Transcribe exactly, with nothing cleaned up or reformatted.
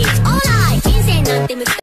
It's alright 人生なんて難しい